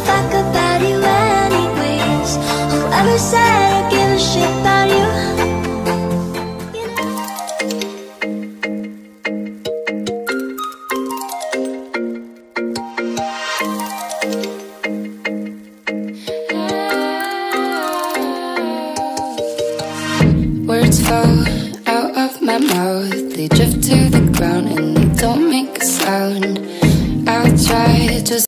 fuck about you anyways. Whoever said I give a shit about you, Words fall out of my mouth, they drift to the ground and they don't make a sound. I'll try just